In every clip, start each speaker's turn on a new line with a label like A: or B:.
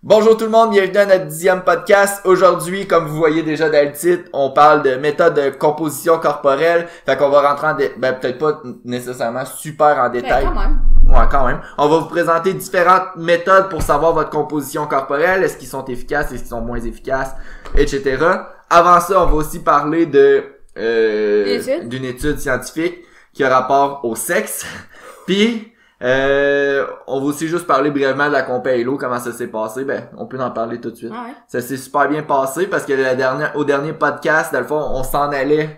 A: Bonjour tout le monde, bienvenue à notre 10e podcast. Aujourd'hui, comme vous voyez déjà dans le titre, on parle de méthode de composition corporelle. Fait qu'on va rentrer en peut-être pas nécessairement super en détail.
B: Ben, quand même.
A: Ouais, quand même. On va vous présenter différentes méthodes pour savoir votre composition corporelle. Est-ce qu'ils sont efficaces, est-ce qu'ils sont moins efficaces, etc. Avant ça, on va aussi parler d'une étude scientifique qui a rapport au sexe. Puis on va aussi juste parler brièvement de la Compé Halo, comment ça s'est passé. Ben, on peut en parler tout de suite.
B: Ah ouais.
A: Ça s'est super bien passé parce que au dernier podcast, dans le fond, on s'en allait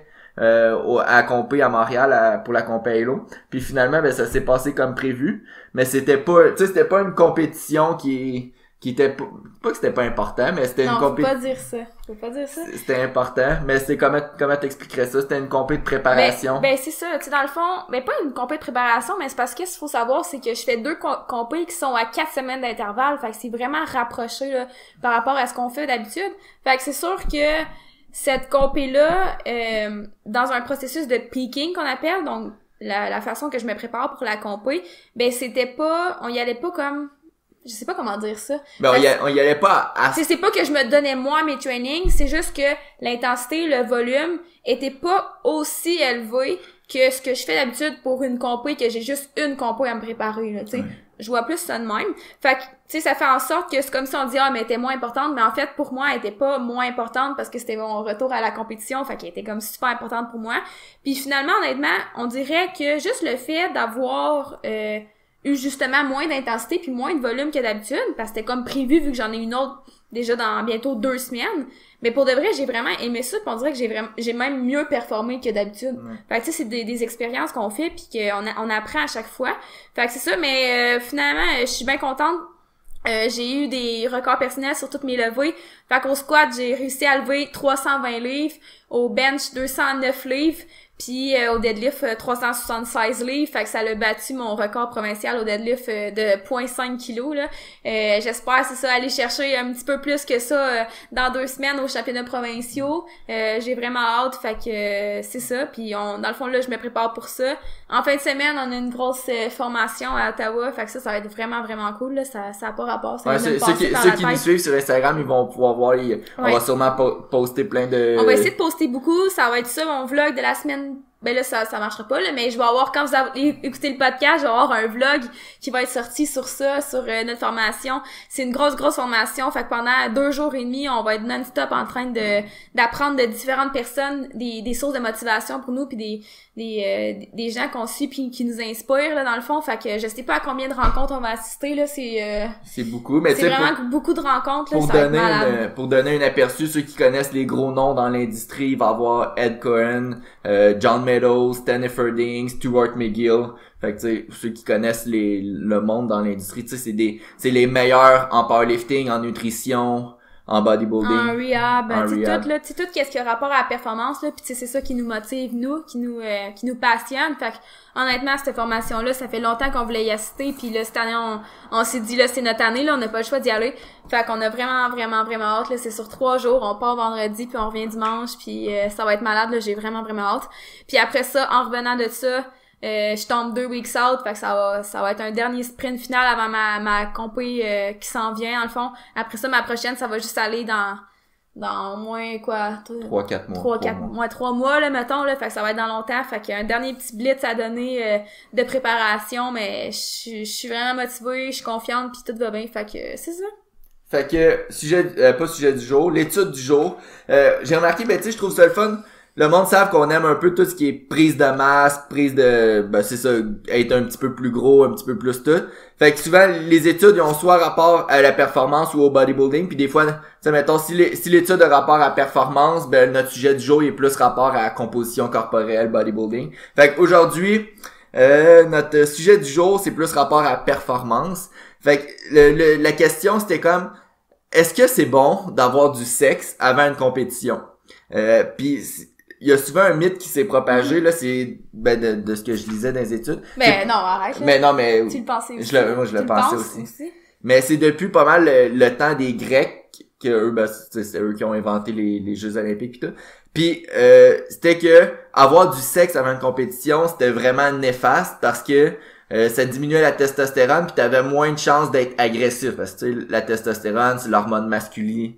A: à Compé à Montréal pour la Compé Halo. Puis finalement, ben ça s'est passé comme prévu. Mais c'était pas une compétition qui était pas que c'était pas important, mais c'était une compétition.
B: Faut pas dire ça.
A: C'était important, mais c'est comment t'expliquerais ça? C'était une compé de préparation.
B: Ben c'est ça, tu sais, dans le fond, ben pas une compé de préparation, mais c'est parce que ce qu'il faut savoir, c'est que je fais deux compés qui sont à 4 semaines d'intervalle, fait que c'est vraiment rapproché, là, par rapport à ce qu'on fait d'habitude. Fait que c'est sûr que cette compé-là, dans un processus de peaking qu'on appelle, donc la façon que je me prépare pour la compé, ben on y allait pas comme, je sais pas comment dire ça.
A: Ben, on y allait pas à...
B: C'est pas que je me donnais moi mes trainings, c'est juste que l'intensité, le volume était pas aussi élevé que ce que je fais d'habitude pour une compé, que j'ai juste une compé à me préparer, là, tu sais. Ouais. Je vois plus ça de même. Fait que, tu sais, ça fait en sorte que c'est comme si on dit, mais elle était moins importante, mais en fait, pour moi, elle était pas moins importante parce que c'était mon retour à la compétition, fait qu'elle était comme super importante pour moi. Puis finalement, honnêtement, on dirait que juste le fait d'avoir, eu justement moins d'intensité puis moins de volume que d'habitude, parce que c'était comme prévu vu que j'en ai une autre déjà dans bientôt 2 semaines. Mais pour de vrai, j'ai vraiment aimé ça, puis on dirait que j'ai même mieux performé que d'habitude. Ouais. Fait que tu sais, c'est des expériences qu'on fait puis qu'on apprend à chaque fois. Fait que c'est ça, mais finalement, je suis bien contente. J'ai eu des records personnels sur toutes mes levées. Fait qu'au squat, j'ai réussi à lever 320 livres, au bench 209 livres, puis au deadlift 376 livres, fait que ça l'a battu mon record provincial au deadlift de 0.5 kg là. J'espère c'est ça aller chercher un petit peu plus que ça dans 2 semaines aux championnats provinciaux. J'ai vraiment hâte, fait que c'est ça. Puis dans le fond là, je me prépare pour ça. En fin de semaine, on a une grosse formation à Ottawa, fait que ça va être vraiment vraiment cool là. Ça a pas rapport. Ça
A: ceux qui nous suivent sur Instagram, ils vont pouvoir voir. On va sûrement poster plein de.
B: On va essayer de poster beaucoup. Ça va être ça mon vlog de la semaine. Ben là, ça marchera pas, là, mais je vais avoir, quand vous avez écouté le podcast, je vais avoir un vlog qui va être sorti sur ça, sur notre formation. C'est une grosse formation, fait que pendant 2 jours et demi, on va être non-stop en train d'apprendre de différentes personnes des sources de motivation pour nous, puis des gens qu'on suit puis qui nous inspirent, là, dans le fond. Fait que je sais pas à combien de rencontres on va assister, là,
A: c'est beaucoup, mais
B: c'est vraiment beaucoup de rencontres, là,
A: pour donner un aperçu, ceux qui connaissent les gros noms dans l'industrie, il va y avoir Ed Cohen, John Meadows, Stan Efferding, Stuart McGill. Fait que, tu sais, ceux qui connaissent le monde dans l'industrie, tu sais, c'est les meilleurs en powerlifting, en nutrition, en bodybuilding,
B: en rehab, tu sais, tout là, tu sais, tout qu'est-ce qui a rapport à la performance là, puis tu sais, c'est ça qui nous motive qui nous passionne. Fait que honnêtement, cette formation là, ça fait longtemps qu'on voulait y assister, puis là cette année on s'est dit là c'est notre année là, on n'a pas le choix d'y aller. Fait qu'on a vraiment hâte là, c'est sur 3 jours, on part vendredi puis on revient dimanche, puis ça va être malade là, j'ai vraiment hâte. Puis après ça, en revenant de ça, je tombe 2 weeks out, fait que ça va être un dernier sprint final avant ma compé qui s'en vient, dans le fond. Après ça, ma prochaine, ça va juste aller dans au moins, quoi?
A: 3-4 mois.
B: 3 mois, là, mettons, là. Fait que ça va être dans longtemps. Fait qu'il y a un dernier petit blitz à donner de préparation, mais je suis vraiment motivée, je suis confiante, puis tout va bien. Fait que c'est ça.
A: Fait que, pas sujet du jour, l'étude du jour. J'ai remarqué, ben, tu sais, je trouve ça le fun. Le monde savent qu'on aime un peu tout ce qui est prise de masse, c'est ça, être un petit peu plus gros, un petit peu plus tout. Fait que souvent, les études, ils ont soit rapport à la performance ou au bodybuilding, puis des fois, tu sais, mettons, si l'étude a rapport à performance, ben, notre sujet du jour, il est plus rapport à la composition corporelle, bodybuilding. Fait qu'aujourd'hui, notre sujet du jour, c'est plus rapport à performance. Fait que, la question, c'était comme, est-ce que c'est bon d'avoir du sexe avant une compétition? Puis il y a souvent un mythe qui s'est propagé là, c'est de ce que je lisais dans les études.
B: Mais non, arrête. Là.
A: Mais non, mais
B: tu le pensais aussi.
A: Moi je le pensais aussi. Mais c'est depuis pas mal le temps des Grecs que eux c'est eux qui ont inventé les Jeux olympiques pis tout. Puis c'était que avoir du sexe avant une compétition, c'était vraiment néfaste parce que ça diminuait la testostérone puis t'avais moins de chances d'être agressif parce que tu sais la testostérone c'est l'hormone masculine.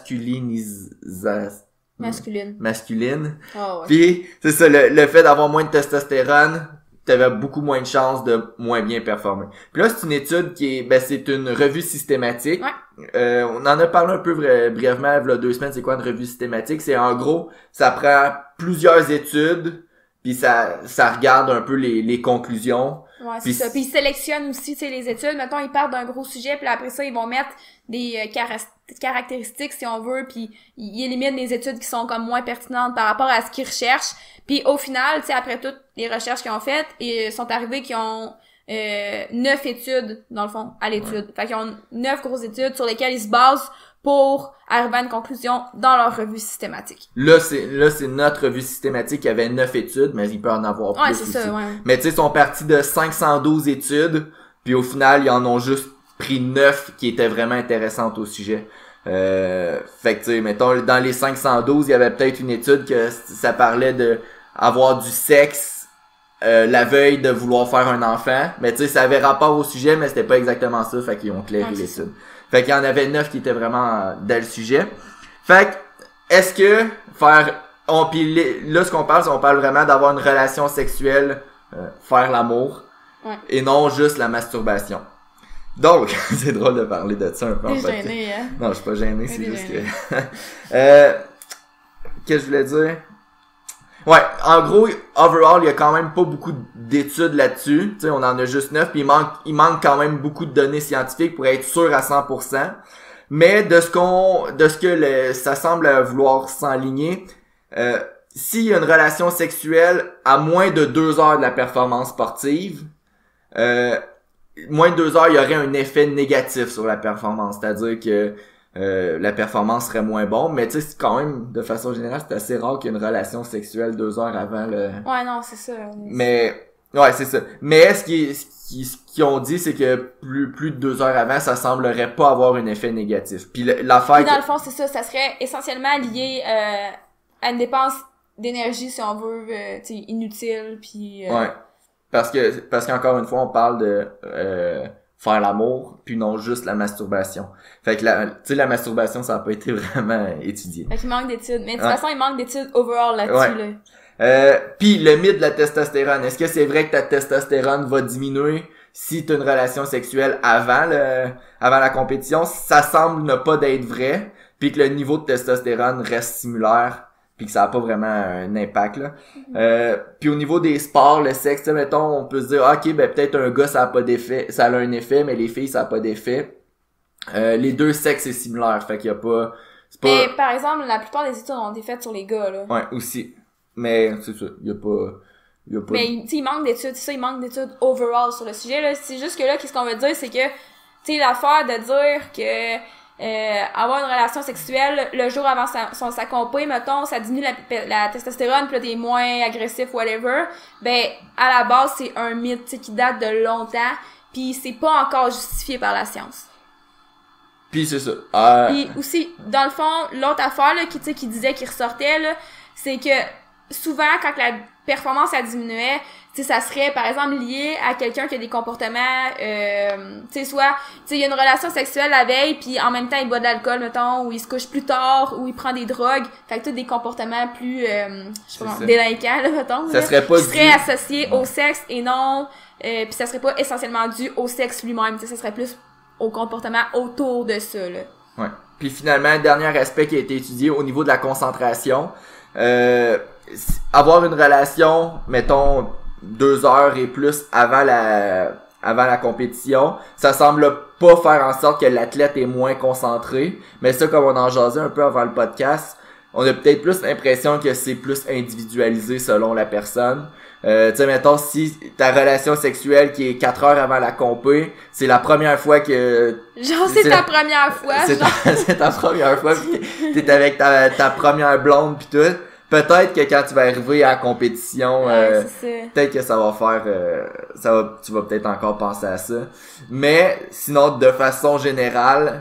B: Oh, ouais.
A: Puis c'est ça le fait d'avoir moins de testostérone, t'avais beaucoup moins de chances de moins bien performer. Puis là c'est une étude qui est c'est une revue systématique.
B: Ouais.
A: On en a parlé un peu brièvement il y a 2 semaines, c'est quoi une revue systématique? C'est en gros, ça prend plusieurs études puis ça regarde un peu les conclusions.
B: Ouais, c'est ça. Puis ils sélectionnent aussi, tu sais, les études. Mettons, ils partent d'un gros sujet, puis après ça, ils vont mettre des caractéristiques, si on veut, puis ils éliminent les études qui sont comme moins pertinentes par rapport à ce qu'ils recherchent. Puis au final, tu sais, après toutes les recherches qu'ils ont faites, ils sont arrivés qu'ils ont 9 études, dans le fond, à l'étude. Ouais. Fait qu'ils ont 9 grosses études sur lesquelles ils se basent pour arriver à une conclusion dans leur revue systématique.
A: Là, c'est notre revue systématique qui avait 9 études, mais il peut en avoir plus.
B: Ouais, c'est ça, ouais.
A: Mais tu sais, ils sont partis de 512 études, puis au final, ils en ont juste pris 9 qui étaient vraiment intéressantes au sujet. Fait que tu sais, mettons, dans les 512, il y avait peut-être une étude que ça parlait de avoir du sexe la veille de vouloir faire un enfant. Mais tu sais, ça avait rapport au sujet, mais c'était pas exactement ça, fait qu'ils ont clairé l'étude. Fait qu'il y en avait 9 qui étaient vraiment dans le sujet. Fait que, est-ce que puis là, ce qu'on parle, c'est qu'on parle vraiment d'avoir une relation sexuelle, faire l'amour, et non juste la masturbation. Donc, c'est drôle de parler de ça un peu en
B: podcast. T'es gêné, hein?
A: Non, je suis pas gêné, c'est juste que... Qu'est-ce que je voulais dire? Ouais, en gros, overall, il y a quand même pas beaucoup d'études là-dessus. Tu sais, on en a juste 9, puis il manque quand même beaucoup de données scientifiques pour être sûr à 100%. Mais de ce que ça semble vouloir s'enligner, s'il y a une relation sexuelle à moins de 2 heures de la performance sportive, moins de 2 heures, il y aurait un effet négatif sur la performance. C'est-à-dire que la performance serait moins bonne, mais tu sais, quand même, de façon générale, c'est assez rare qu'il y ait une relation sexuelle 2 heures avant le...
B: Ouais, non, c'est ça.
A: Mais, ouais, c'est ça. Mais ce qu'ils ont dit, c'est que plus de 2 heures avant, ça semblerait pas avoir un effet négatif. Puis l'affaire...
B: Puis dans le fond, c'est ça, ça serait essentiellement lié à une dépense d'énergie, si on veut, tu sais, inutile, puis...
A: Ouais. Parce qu'encore une fois, on parle de... faire l'amour, puis non juste la masturbation. Fait que tu sais, la masturbation, ça n'a pas été vraiment étudié.
B: Fait qu'il manque d'études. Mais de toute façon, il manque d'études overall là-dessus,
A: là. Puis le mythe de la testostérone. Est-ce que c'est vrai que ta testostérone va diminuer si tu as une relation sexuelle avant la compétition? Ça semble ne pas d'être vrai, puis que le niveau de testostérone reste similaire, puis que ça a pas vraiment un impact, là. Puis au niveau des sports, le sexe, mettons, on peut se dire, ok, ben peut-être un gars, ça a pas d'effet, ça a un effet, mais les filles, ça a pas d'effet. Les deux sexes, c'est similaire, fait qu'il y a pas...
B: Mais par exemple, la plupart des études ont été faites sur les gars, là.
A: Ouais, aussi. Mais c'est ça, il y a pas...
B: Mais tu sais, il manque d'études, c'est ça, il manque d'études overall sur le sujet, là. C'est juste que là, qu'est-ce qu'on veut dire, c'est que, tu sais, l'affaire de dire que... avoir une relation sexuelle le jour avant sa compé, mettons, ça diminue la testostérone, puis là t'es moins agressif, whatever. Ben, à la base, c'est un mythe, tu sais, qui date de longtemps, puis c'est pas encore justifié par la science.
A: Puis c'est ça.
B: Puis aussi, dans le fond, l'autre affaire là, qui disait qu'il ressortait, là, c'est que souvent, quand la performance elle diminuait, tu sais, ça serait par exemple lié à quelqu'un qui a des comportements, tu sais, soit, tu sais, il y a une relation sexuelle la veille, puis en même temps il boit de l'alcool, mettons, ou il se couche plus tard, ou il prend des drogues, fait que tous des comportements plus, je sais pas, délinquants, là, mettons,
A: ça
B: là,
A: serait pas
B: qui seraient associés au sexe et non, puis ça serait pas essentiellement dû au sexe lui-même, tu sais, ça serait plus au comportement autour de ça, là.
A: Ouais. Puis finalement, dernier aspect qui a été étudié au niveau de la concentration, avoir une relation, mettons, 2 heures et plus avant la compétition, ça semble pas faire en sorte que l'athlète est moins concentré, mais ça, comme on en jasait un peu avant le podcast, on a peut-être plus l'impression que c'est plus individualisé selon la personne. Tu sais, mettons, si ta relation sexuelle qui est 4 heures avant la compé, c'est la première fois que...
B: Genre, c'est ta première fois,
A: c'est ta première fois, pis t'es avec ta première blonde pis tout. Peut-être que quand tu vas arriver à la compétition, peut-être que ça va faire... tu vas peut-être encore penser à ça. Mais, sinon, de façon générale,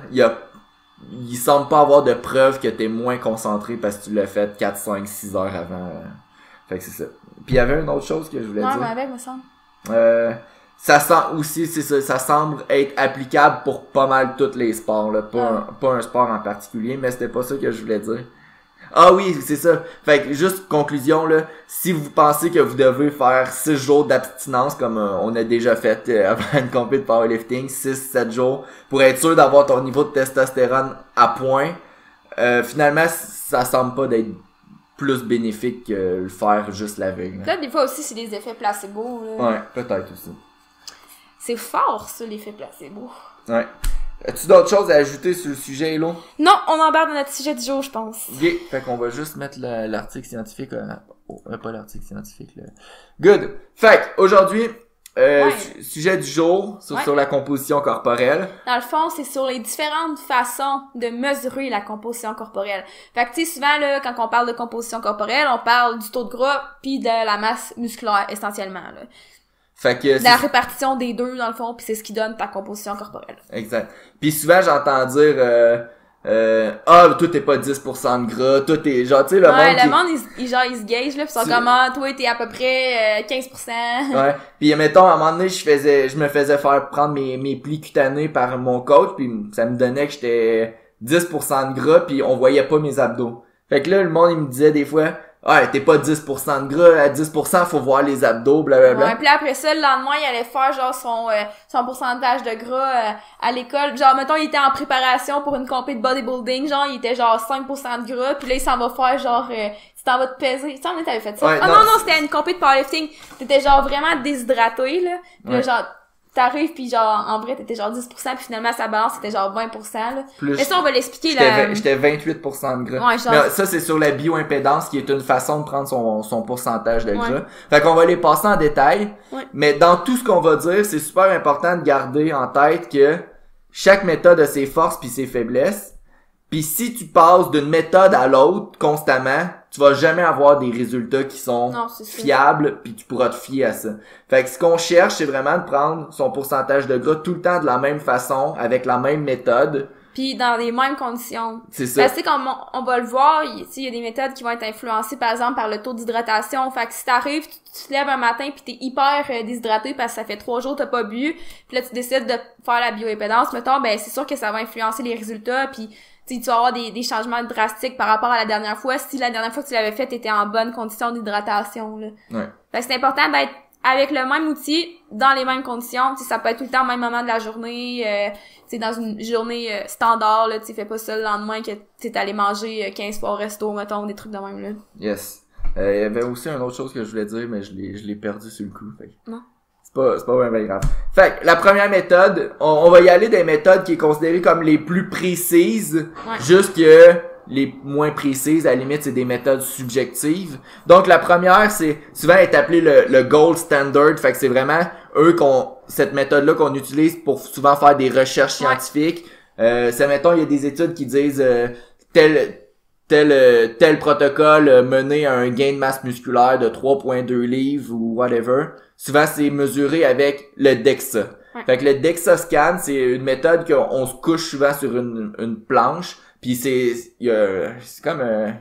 A: il semble pas avoir de preuve que t'es moins concentré parce que tu l'as fait 4, 5, 6 heures avant. Fait que c'est ça. Puis il y avait une autre chose que je voulais dire.
B: Ouais, mais avec, me semble.
A: ça sent aussi, c'est ça, ça semble être applicable pour pas mal tous les sports, là. Pas un sport en particulier, mais c'était pas ça que je voulais dire. Ah oui, c'est ça. Fait que, juste conclusion, là, si vous pensez que vous devez faire 6 jours d'abstinence, comme on a déjà fait avant une compétition de powerlifting, 6-7 jours, pour être sûr d'avoir ton niveau de testostérone à point, finalement, ça semble pas d'être plus bénéfique que le faire juste la veille.
B: Là, des fois aussi, c'est des effets placebo. Là.
A: Ouais, peut-être aussi.
B: C'est fort, ça, l'effet placebo.
A: Ouais. As-tu d'autres choses à ajouter sur le sujet, Elo?
B: Non, on embarque dans notre sujet du jour, je pense.
A: Ok, fait qu'on va juste mettre l'article scientifique. Pas l'article scientifique, là. Good! Fait aujourd'hui, sujet du jour sur la composition corporelle.
B: Dans le fond, c'est sur les différentes façons de mesurer la composition corporelle. Fait que tu sais, souvent, là, quand on parle de composition corporelle, on parle du taux de gras puis de la masse musculaire, essentiellement, là.
A: Fait que
B: la répartition des deux, dans le fond, puis c'est ce qui donne ta composition corporelle.
A: Exact. Puis souvent, j'entends dire toi t'es pas 10% de gras, toi t'es genre, tu sais, le monde
B: il se gage, là, pis ils sont comme, toi t'es à peu près 15%.
A: Ouais. Puis mettons, à un moment donné, je me faisais faire prendre mes plis cutanés par mon coach, puis ça me donnait que j'étais 10% de gras, puis on voyait pas mes abdos. Fait que là, le monde, il me disait des fois, t'es pas 10% de gras, à 10%, faut voir les abdos, blablabla.
B: Ouais, puis après ça, le lendemain, il allait faire genre son pourcentage de gras à l'école. Genre, mettons, il était en préparation pour une compé de bodybuilding, genre, il était genre 5% de gras, puis là, il s'en va faire genre, tu t'en vas te peser. Tu sais, on t'avait fait ça.
A: Ouais,
B: non, c'était une compé de powerlifting. T'étais genre vraiment déshydraté, là. Puis là, genre, t'arrives pis genre, en vrai, t'étais genre 10%, puis finalement, sa balance, c'était genre 20%, là. Mais ça, on va l'expliquer, là.
A: J'étais 28% de gras.
B: Ouais, genre...
A: Mais ça, c'est sur la bioimpédance, qui est une façon de prendre son pourcentage de gras. Fait qu'on va les passer en détail.
B: Ouais.
A: Mais dans tout ce qu'on va dire, c'est super important de garder en tête que chaque méthode a ses forces puis ses faiblesses. Puis si tu passes d'une méthode à l'autre constamment, tu vas jamais avoir des résultats qui sont fiables, puis tu pourras te fier à ça. Fait que ce qu'on cherche, c'est vraiment de prendre son pourcentage de gras tout le temps de la même façon, avec la même méthode.
B: Puis dans les mêmes conditions.
A: C'est ça.
B: Parce que comme on va le voir, il y a des méthodes qui vont être influencées par exemple par le taux d'hydratation. Fait que si t'arrives, tu te lèves un matin puis t'es hyper déshydraté parce que ça fait 3 jours que t'as pas bu, puis là tu décides de faire la bioimpédance, mettons, ben c'est sûr que ça va influencer les résultats, puis tu vas avoir des changements drastiques par rapport à la dernière fois. Si la dernière fois que tu l'avais fait, t'étais en bonne condition d'hydratation, là.
A: Ouais.
B: Fait que c'est important d'être avec le même outil, dans les mêmes conditions. T'sais, ça peut être tout le temps au même moment de la journée, dans une journée standard, là, tu fais pas ça le lendemain que t'es allé manger 15 fois au resto, mettons, des trucs de même, là.
A: Yes. Il y avait aussi une autre chose que je voulais dire, mais je l'ai perdu sur le coup. Fait.
B: Non.
A: C'est pas vraiment grave. Fait que la première méthode, on va y aller des méthodes qui est considérée comme les plus précises, juste que les moins précises, à la limite, c'est des méthodes subjectives. Donc la première, c'est souvent est appelée le gold standard. Fait que c'est vraiment cette méthode-là qu'on utilise pour souvent faire des recherches scientifiques. C'est, mettons, il y a des études qui disent tel protocole mené à un gain de masse musculaire de 3,2 livres ou whatever. Souvent, c'est mesuré avec le DEXA.
B: Ouais.
A: Fait que le DEXA scan, c'est une méthode qu'on se couche souvent sur une planche, puis c'est comme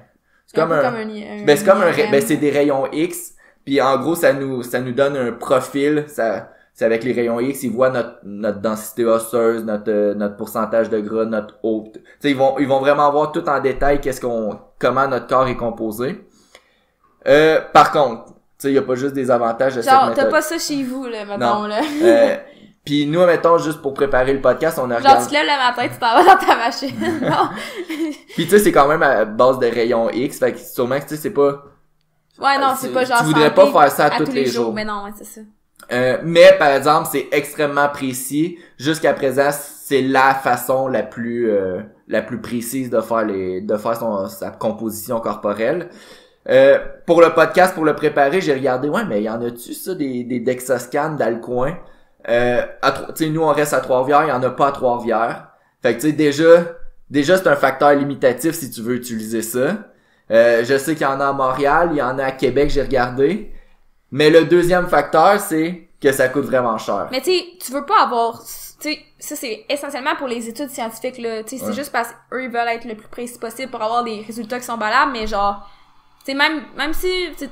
A: c'est des rayons X, puis en gros ça nous donne un profil, c'est avec les rayons X, ils voient notre densité osseuse, notre pourcentage de gras, notre haute. Tu sais, ils vont vraiment voir tout en détail comment notre corps est composé. Par contre, tu sais, il y a pas juste des avantages de cette méthode.
B: Genre, t'as pas ça chez vous, là, mettons, là.
A: Pis nous, mettons, juste pour préparer le podcast, on a regardé...
B: Genre, tu te lèves le matin, tu t'en vas dans ta machine. Non.
A: Pis tu sais, c'est quand même à base de rayons X, fait que sûrement que tu sais, c'est pas...
B: Ouais, non, c'est pas genre...
A: Tu voudrais pas faire ça tous les jours.
B: Mais non, ouais, c'est ça.
A: Mais, par exemple, c'est extrêmement précis. Jusqu'à présent, c'est la façon la plus précise de faire sa composition corporelle. Pour le podcast, pour le préparer, j'ai regardé, mais y en a-tu ça, des DEXA scans dans le coin? Tu sais, nous, on reste à Trois-Rivières, il y en a pas à Trois-Rivières. Fait que, tu sais, déjà, c'est un facteur limitatif si tu veux utiliser ça. Je sais qu'il y en a à Montréal, il y en a à Québec, j'ai regardé. Mais le deuxième facteur, c'est que ça coûte vraiment cher.
B: Mais tu sais, tu veux pas avoir... Tu sais, ça c'est essentiellement pour les études scientifiques, là. Tu sais, c'est juste parce qu'eux, ils veulent être le plus précis possible pour avoir des résultats qui sont valables, mais genre... Tu sais, même si...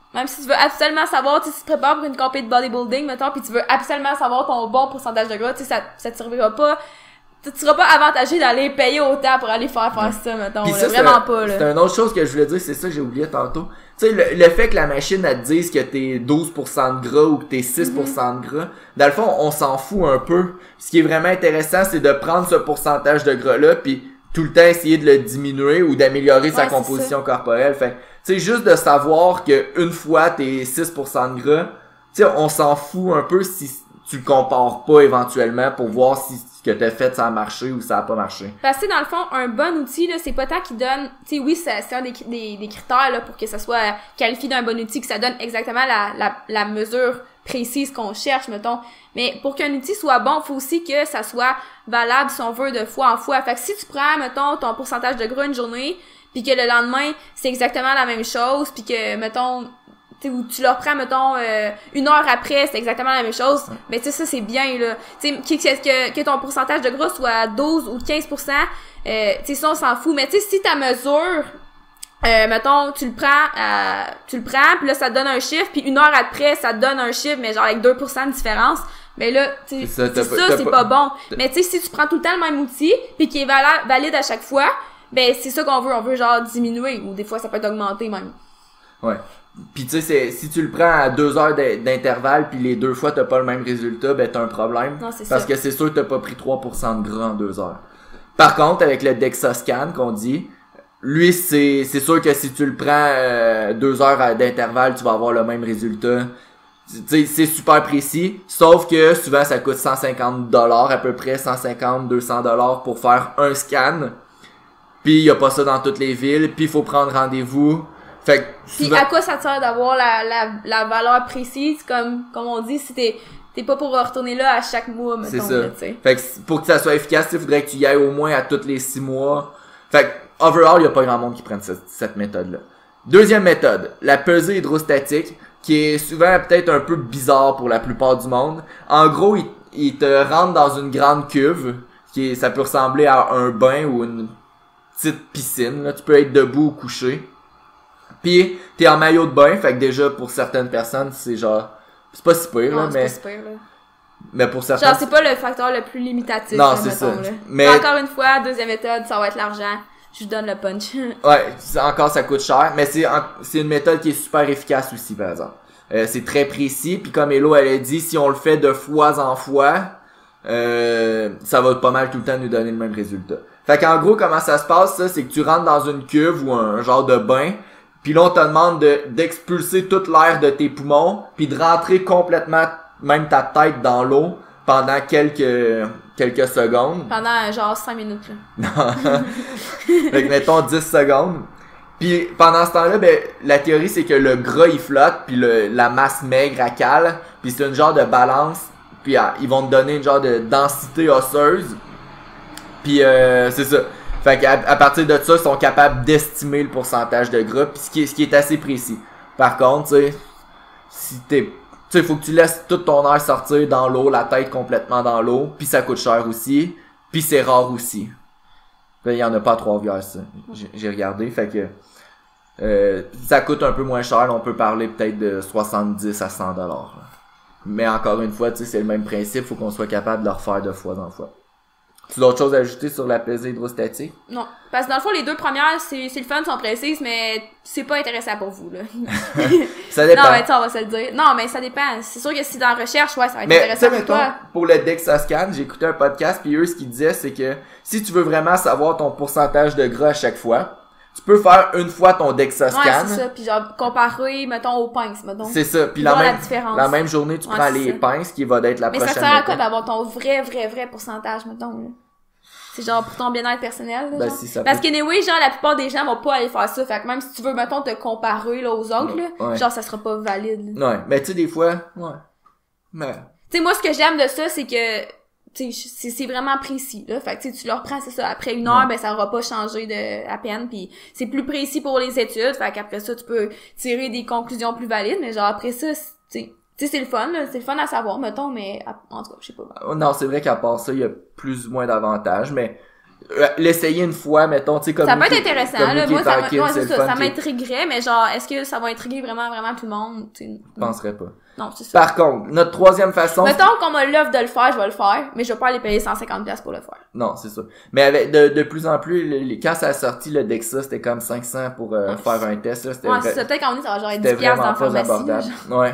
B: Même si tu veux absolument savoir, tu sais, si tu te prépares pour une compétition de bodybuilding, mettons, pis tu veux absolument savoir ton bon pourcentage de gras, tu sais, ça te servira pas. Tu seras pas avantagé d'aller payer autant pour aller faire ça, mettons.
A: Pis
B: là,
A: ça,
B: vraiment pas, là.
A: C'est une autre chose que je voulais dire, c'est ça que j'ai oublié tantôt. Tu sais, le fait que la machine, elle te dise que t'es 12% de gras ou que t'es 6% de gras, dans le fond, on s'en fout un peu. Ce qui est vraiment intéressant, c'est de prendre ce pourcentage de gras-là, puis tout le temps essayer de le diminuer ou d'améliorer sa composition corporelle. Fait tu sais, juste de savoir que une fois t'es 6% de gras, tu sais, on s'en fout un peu si tu le compares pas éventuellement pour voir si ce que t'as fait ça a marché ou ça a pas marché.
B: Parce que dans le fond, un bon outil, là, c'est pas tant qu'il donne, tu sais, oui, c'est un des critères, là, pour que ça soit qualifié d'un bon outil, que ça donne exactement la mesure précise qu'on cherche, mettons. Mais pour qu'un outil soit bon, faut aussi que ça soit valable, si on veut, de fois en fois. Fait que si tu prends, mettons, ton pourcentage de gras une journée, puis que le lendemain, c'est exactement la même chose, puis que, mettons, où tu le reprends, mettons, une heure après, c'est exactement la même chose, mais tu sais, ça, c'est bien, là. Tu sais, que ton pourcentage de gras soit 12 ou 15%, tu sais, ça, on s'en fout. Mais tu sais, si ta mesure, mettons, tu le prends, puis là, ça te donne un chiffre, puis une heure après, ça te donne un chiffre, mais genre avec 2% de différence, mais là, tu sais, c'est pas bon. Mais tu sais, si tu prends tout le temps le même outil, puis qui est valide à chaque fois, ben, c'est ça qu'on veut. On veut, genre, diminuer, ou des fois, ça peut être augmenté, même.
A: Ouais. Pis tu sais, si tu le prends à 2 heures d'intervalle puis les 2 fois t'as pas le même résultat, ben t'as un problème.
B: Non, c'est
A: parce
B: ça.
A: que c'est sûr que t'as pas pris 3% de gras en 2 heures. Par contre, avec le DexaScan qu'on dit, lui c'est sûr que si tu le prends 2 heures d'intervalle, tu vas avoir le même résultat. Tu sais, c'est super précis, sauf que souvent ça coûte 150$ à peu près, 150-200$ pour faire un scan. Puis y a pas ça dans toutes les villes, puis il faut prendre rendez-vous. Fait que
B: puis à quoi ça te sert d'avoir la valeur précise, comme on dit, si t'es pas pour retourner là à chaque mois, mettons.
A: C'est ça.
B: Là, t'sais.
A: Fait que pour que ça soit efficace, il faudrait que tu y ailles au moins à tous les 6 mois. Fait que overall, il y a pas grand monde qui prenne cette méthode-là. Deuxième méthode, la pesée hydrostatique, qui est souvent peut-être un peu bizarre pour la plupart du monde. En gros, il te rentre dans une grande cuve, ça peut ressembler à un bain ou une petite piscine. Là. Tu peux être debout ou couché. Pis t'es en maillot de bain, fait que déjà pour certaines personnes c'est genre c'est pas si pire,
B: non,
A: là, mais
B: c'est pas si pire, là.
A: Mais pour certains
B: genre c'est pas le facteur le plus limitatif.
A: Non,
B: là,
A: c'est
B: mettons,
A: ça.
B: Là.
A: Mais
B: encore une fois, deuxième méthode, ça va être l'argent. Je vous donne le punch.
A: Ouais, encore ça coûte cher, mais c'est une méthode qui est super efficace aussi par exemple. C'est très précis, puis comme Hello elle a dit, si on le fait de fois en fois, ça va pas mal tout le temps nous donner le même résultat. Fait qu'en gros comment ça se passe ça, c'est que tu rentres dans une cuve ou un genre de bain. Puis là, on te demande d'expulser toute l'air de tes poumons, puis de rentrer complètement, même ta tête dans l'eau pendant quelques secondes.
B: Pendant genre 5 minutes, là.
A: Non. Fait que mettons 10 secondes. Puis pendant ce temps-là, ben la théorie c'est que le gras il flotte, puis la masse maigre elle cale, puis c'est une genre de balance, puis ils vont te donner une genre de densité osseuse. Puis c'est ça. Fait qu'à partir de ça, ils sont capables d'estimer le pourcentage de gras, pis ce qui est assez précis. Par contre, tu sais, si tu sais, faut que tu laisses tout ton air sortir dans l'eau, la tête complètement dans l'eau, puis ça coûte cher aussi, puis c'est rare aussi. Il y en a pas à Trois-Rivières, ça. J'ai regardé, fait que ça coûte un peu moins cher, on peut parler peut-être de 70 à 100$. Mais encore une fois, tu sais, c'est le même principe, faut qu'on soit capable de le refaire de fois en fois. Tu as d'autres choses à ajouter sur la pesée hydrostatique?
B: Non. Parce que dans le fond, les deux premières, c'est le fun, sont précises, mais c'est pas intéressant pour vous, là.
A: Ça dépend.
B: Non, mais ça, on va se le dire. Non, mais ça dépend. C'est sûr que si dans la recherche, ouais, ça va être intéressant pour toi.
A: Pour le DexaScan, j'ai écouté un podcast, puis eux, ce qu'ils disaient, c'est que si tu veux vraiment savoir ton pourcentage de gras à chaque fois, tu peux faire une fois ton DexaScan.
B: Ouais, c'est ça. Puis genre, comparer, mettons, aux pinces, mettons.
A: C'est ça. Puis la même journée, tu prends les pinces, qui va être la prochaine.
B: Mais ça sert à quoi d'avoir ton vrai pourcentage, mettons, là? C'est genre pour ton bien-être personnel, là,
A: ben,
B: genre.
A: si ça
B: Parce que anyway, genre, la plupart des gens vont pas aller faire ça. Fait que même si tu veux, mettons, te comparer, là, aux autres, là, genre, ça sera pas valide, là.
A: Ouais. Mais tu sais, des fois, ouais. Mais.
B: Tu sais, moi, ce que j'aime de ça, c'est que, tu sais, c'est vraiment précis, là. Fait que, tu le reprends, c'est ça. Après une heure, ben, ça aura pas changé à peine. Puis c'est plus précis pour les études. Fait qu'après ça, tu peux tirer des conclusions plus valides. Mais genre, après ça, tu sais, c'est le fun, là. C'est le fun à savoir, mettons, mais en tout cas, je sais pas.
A: Non, c'est vrai qu'à part ça, il y a plus ou moins d'avantages, mais l'essayer une fois, mettons, tu sais, comme
B: ça peut être intéressant, là. Moi, ça
A: ça
B: m'intriguerait, mais genre, est-ce que ça va intriguer vraiment tout le monde?
A: Je penserais pas.
B: Non, c'est ça.
A: Par contre, notre troisième façon...
B: Mettons qu'on m'a l'offre de le faire, je vais le faire, mais je vais pas aller payer 150$ pour le faire.
A: Non, c'est ça. Mais avec de plus en plus, quand ça a sorti, le Dexa, c'était comme 500 pour faire un test, là.
B: Ouais, c'est ça. Peut-être qu'en ça va genre être 10$ dans la pharmacie.
A: Abordable. Ouais.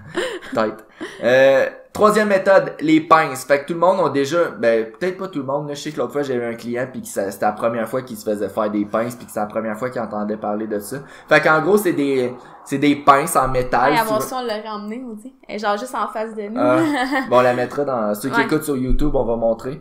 A: Peut-être. Troisième méthode, les pinces. Fait que tout le monde a déjà, peut-être pas tout le monde, là. Je sais que l'autre fois, j'avais un client pis que c'était la première fois qu'il se faisait faire des pinces pis que c'est la première fois qu'il entendait parler de ça. Fait qu'en gros, c'est des pinces en métal.
B: Ouais, avant ça, on l'aurait emmené, on dit. Et genre juste en face de nous.
A: Bon, on la mettra dans ceux qui écoutent sur YouTube, on va montrer.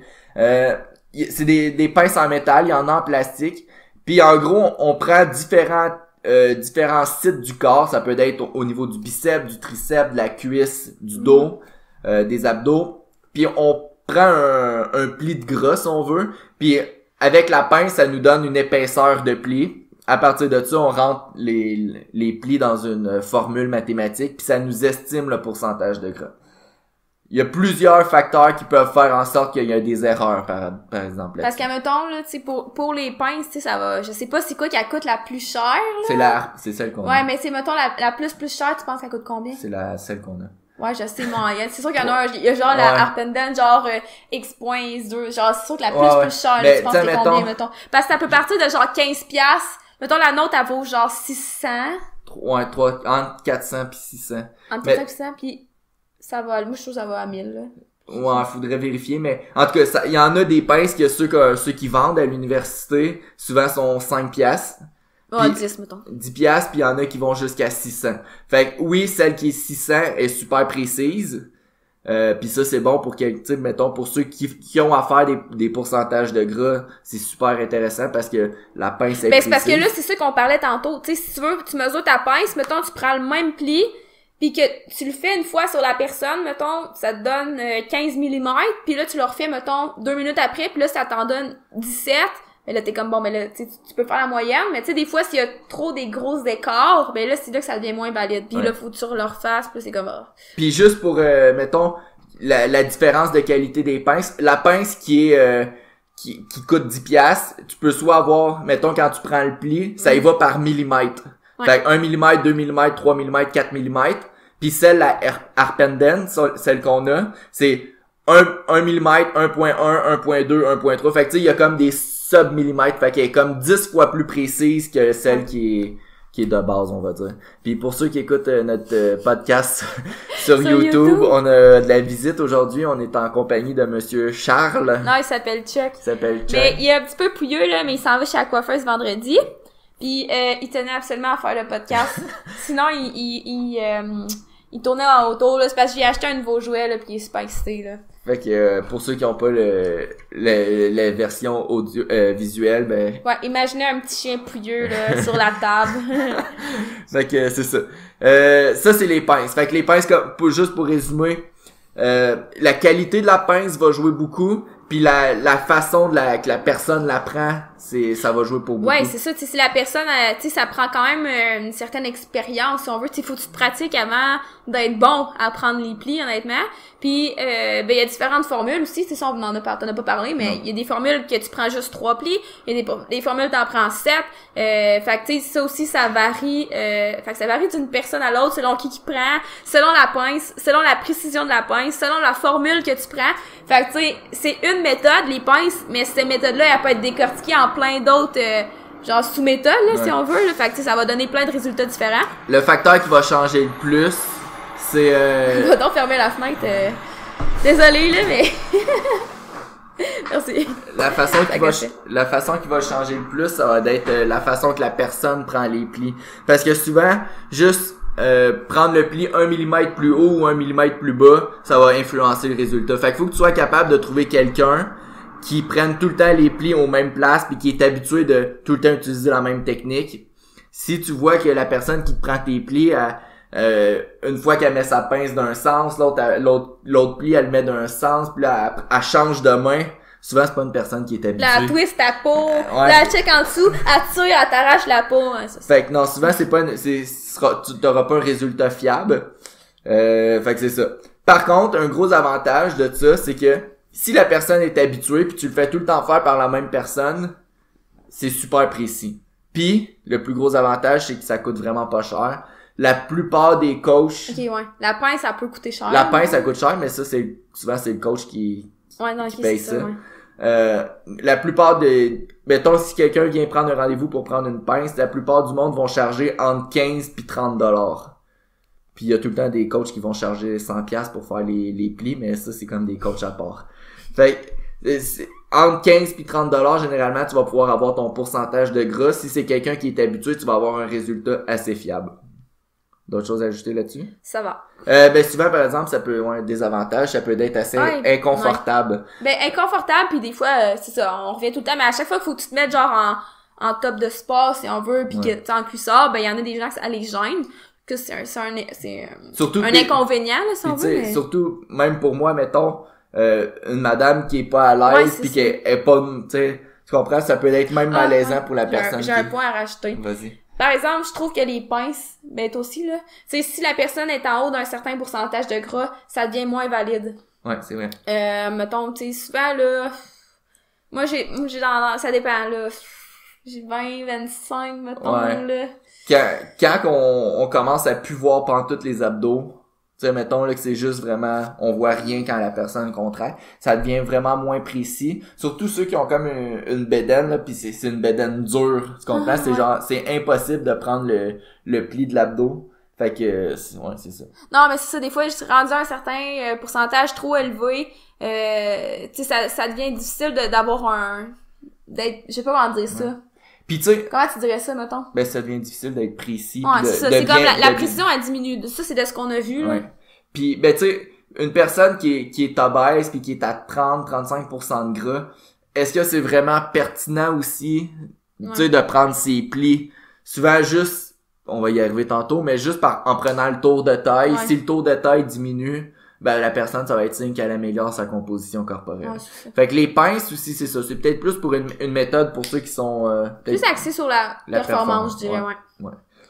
A: C'est des pinces en métal, il y en a en plastique. Puis en gros, on prend différents sites du corps. Ça peut être au niveau du biceps, du triceps, de la cuisse, du dos, des abdos. Puis on prend un pli de gras, si on veut. Puis avec la pince, ça nous donne une épaisseur de pli. À partir de ça, on rentre les plis dans une formule mathématique. Puis ça nous estime le pourcentage de gras. Il y a plusieurs facteurs qui peuvent faire en sorte qu'il y a des erreurs, par exemple.
B: Parce qu'à mettons, là, tu sais, pour les pinces, tu sais, ça va, je sais pas c'est quoi qui coûte la plus chère, là.
A: C'est celle qu'on a.
B: Ouais, mais c'est, mettons, la plus chère, tu penses qu'elle coûte combien?
A: C'est celle qu'on a.
B: Ouais, je sais, c'est sûr qu'il y en a il y a genre la Harpenden, genre, X.2, genre, c'est sûr que la plus chère, là, tu penses que c'est combien, mettons? Parce que ça peut partir de genre 15$. Mettons, la nôtre, elle vaut genre 600.
A: Ouais, entre 400 pis 600.
B: Entre 400 pis 600, pis ça va, moi, je trouve que ça va à 1000, là.
A: Ouais, faudrait vérifier, mais en tout cas, il y en a des pinces que ceux qui vendent à l'université, souvent sont 5$.
B: Ouais, 10, mettons.
A: 10$, puis il y en a qui vont jusqu'à 600. Fait que oui, celle qui est 600 est super précise. Puis ça, c'est bon pour que, mettons, pour ceux qui ont à faire des pourcentages de gras, c'est super intéressant parce que la pince est précise.
B: C'est parce que là, c'est ça qu'on parlait tantôt. Tu sais, si tu veux, tu mesures ta pince, mettons, tu prends le même pli, puis que tu le fais une fois sur la personne, mettons, ça te donne 15 mm, puis là, tu le refais, mettons, 2 minutes après, puis là, ça t'en donne 17. Mais là, t'es comme, bon, mais là, tu peux faire la moyenne, mais tu sais, des fois, s'il y a trop des gros écarts, ben là, c'est là que ça devient moins valide. Puis là, faut que tu le refasses, puis c'est comme...
A: Puis juste pour, mettons, la différence de qualité des pinces, la pince qui est... qui coûte 10$, tu peux soit avoir, mettons, quand tu prends le pli, ça y va par millimètre. Ouais. Fait que 1 mm, 2 mm, 3 mm, 4 mm. Puis celle, la Harpenden, celle qu'on a, c'est 1 mm, 1.1, 1.2, 1.3. Fait que tu sais, il y a comme des sub-millimètres. Fait qu'elle est comme 10 fois plus précise que celle qui est de base, on va dire. Puis pour ceux qui écoutent notre podcast sur YouTube, on a de la visite aujourd'hui. On est en compagnie de Monsieur Charles.
B: Non, il s'appelle Chuck. Mais il est un petit peu pouilleux, là, mais il s'en va chez la coiffeuse vendredi. Puis il tenait absolument à faire le podcast. Sinon, il tournait en auto, là. C'est parce que j'ai acheté un nouveau jouet, là, pis il est super excité, là.
A: Fait que pour ceux qui ont pas la version audio visuelle, ben...
B: Ouais, imaginez un petit chien pouilleux, là, sur la table.
A: Fait que c'est ça. Ça, c'est les pinces. Fait que les pinces, juste pour résumer, la qualité de la pince va jouer beaucoup, puis la façon que la personne la prend, ça va jouer pour beaucoup.
B: Ouais, c'est ça, tu sais, si la personne, tu sais, ça prend quand même une certaine expérience, si on veut, tu sais, faut que tu te pratiques avant d'être bon à prendre les plis, honnêtement. Puis, ben, il y a différentes formules aussi, c'est ça, t'en as pas parlé, mais il y a des formules que tu prends juste 3 plis, il y a des formules t'en prends 7, fait que, tu sais, ça aussi, ça varie, fait que ça varie d'une personne à l'autre, selon qui prend, selon la pince, selon la précision de la pince, selon la formule que tu prends. Fait que, tu sais, c'est une méthode, les pinces, mais cette méthode-là, elle peut être décortiquée en plein d'autres, genre sous-méthodes, là, si on veut, là. Fait que, tu sais, ça va donner plein de résultats différents.
A: Le facteur qui va changer le plus, c'est...
B: Va donc fermer la fenêtre, désolé, là, mais... Merci.
A: La façon qui va changer le plus, ça va être la façon que la personne prend les plis. Parce que souvent, juste prendre le pli 1 mm plus haut ou 1 mm plus bas, ça va influencer le résultat. Fait qu'il faut que tu sois capable de trouver quelqu'un qui prenne tout le temps les plis aux mêmes places puis qui est habitué de tout le temps utiliser la même technique. Si tu vois que la personne qui te prend tes plis, une fois qu'elle met sa pince d'un sens, l'autre pli, elle le met d'un sens, puis là, elle change de main. Souvent, c'est pas une personne qui est habituée.
B: La twist ta peau, la check en dessous, elle tire, elle t'arrache la peau. Hein, ça.
A: Fait que non, souvent, tu t'auras pas un résultat fiable. Fait que c'est ça. Par contre, un gros avantage de ça, c'est que si la personne est habituée puis tu le fais tout le temps faire par la même personne, c'est super précis. Puis, le plus gros avantage, c'est que ça coûte vraiment pas cher. La plupart des coachs...
B: Ok, ouais. La pince, ça peut coûter cher.
A: La pince, ça coûte cher, mais ça, souvent, c'est le coach qui paye ça. Ouais. La plupart des... Mettons, si quelqu'un vient prendre un rendez-vous pour prendre une pince, la plupart du monde vont charger entre 15 puis 30 $. Puis il y a tout le temps des coachs qui vont charger 100$ pour faire les plis, mais ça, c'est comme des coachs à part. Fait que, entre 15 puis 30 $, généralement, tu vas pouvoir avoir ton pourcentage de gras. Si c'est quelqu'un qui est habitué, tu vas avoir un résultat assez fiable. D'autres choses à ajouter là-dessus?
B: Ça va.
A: Souvent, par exemple, ça peut avoir des avantages, ça peut être assez inconfortable.
B: Ouais. Inconfortable, puis des fois, c'est ça, on revient tout le temps, mais à chaque fois qu'il faut que tu te mettes genre en top de sport, si on veut, puis que tu es en cuissard, il y en a des gens que ça les gêne, que c'est un inconvénient, là, si on veut. Mais...
A: Surtout, même pour moi, mettons, une madame qui est pas à l'aise, puis qui est pas, tu sais, tu comprends, ça peut être même malaisant pour la personne.
B: J'ai un point à rajouter.
A: Vas-y.
B: Par exemple, je trouve que les pinces, toi aussi, là, tu sais, si la personne est en haut d'un certain pourcentage de gras, ça devient moins valide.
A: Ouais, c'est vrai.
B: Mettons, tu sais, souvent, là, moi, j'ai ça dépend, là, j'ai 20, 25, mettons, là.
A: Quand on commence à plus voir pantoute les abdos, tu sais, mettons, là, que c'est juste vraiment, on voit rien quand la personne contracte, ça devient vraiment moins précis. Surtout ceux qui ont comme une bédaine, là, pis c'est une bédaine dure, tu comprends? C'est genre, c'est impossible de prendre le pli de l'abdo. Fait que, c'est ça.
B: Non, mais c'est ça, des fois, je suis rendu à un certain pourcentage trop élevé, tu sais, ça devient difficile d'avoir je sais pas comment dire ça.
A: Pis tu sais...
B: Comment tu dirais ça, mettons?
A: Ça devient difficile d'être précis.
B: Ouais, c'est ça. C'est comme la précision, elle diminue. Ça, c'est de ce qu'on a vu, là.
A: Pis, tu sais, une personne qui est obèse pis qui est à 30-35% de gras, est-ce que c'est vraiment pertinent aussi, tu sais, de prendre ses plis? Souvent, juste, on va y arriver tantôt, mais juste en prenant le tour de taille, si le tour de taille diminue, la personne, ça va être signe qu'elle améliore sa composition corporelle. Ouais, fait que les pinces aussi, c'est ça. C'est peut-être plus pour une méthode pour ceux qui sont...
B: plus axé sur la performance, je dirais, ouais.